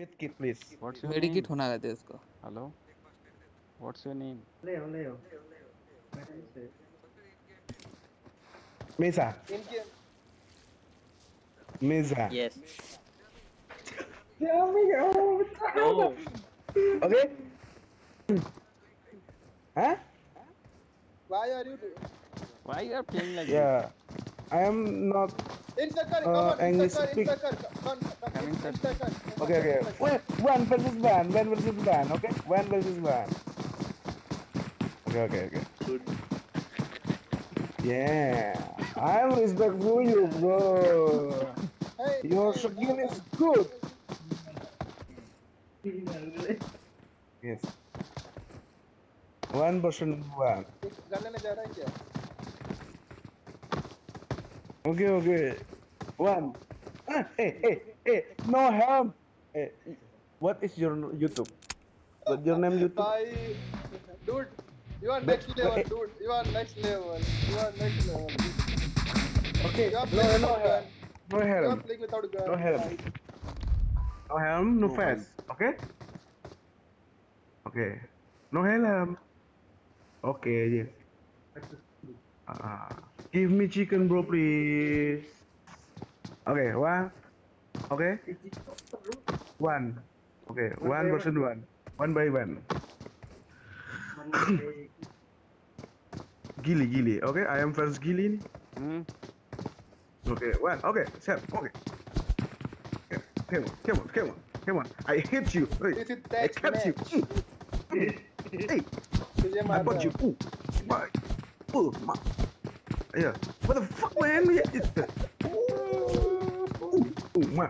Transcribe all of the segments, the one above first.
Medkit, please. What's your medkit name? होना रहता है इसको. Hello. What's your name? Leo. Mesa. Mesa. Yes. Oh. Okay. Huh? Why are you doing? Why you are playing like Yeah. I am not. Inside car, English inside speak. car. Come inside car. Okay. Wait, one versus one. Okay, one versus one. Okay. Good. Yeah, I'm respectful you, bro. Hey, Your skill is good. Yes. 1% one. गन्ने में जा रहा है क्या? Okay. One. Hey. No help. Hey, what is your YouTube? What's your name YouTube? Bye. Dude, you are next level, dude. You are next level. Okay. You are playing without gun. No You are helm. playing without gun. No helm. No helm. No No face. Okay. Okay. No helm. Okay. Yes. Give me chicken, bro, please. Okay. One. Okay. One. Okay. 1 1 by 1. Gili. Okay. I am first Gili. Okay. One. Okay. Set. Okay. Come on. I hit you. Hey, This is I that catch you. Hey, तुझे I मार got you. Yeah. What the fuck, man? Man.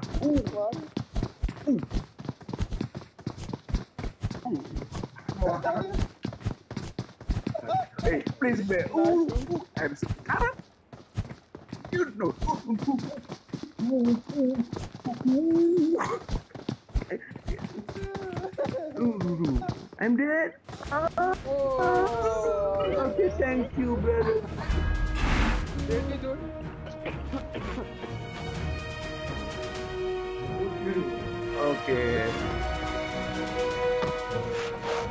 Hey, please, man. I'm so tired. You know. I'm dead. Okay, thank you, brother. Really, dude? Okay.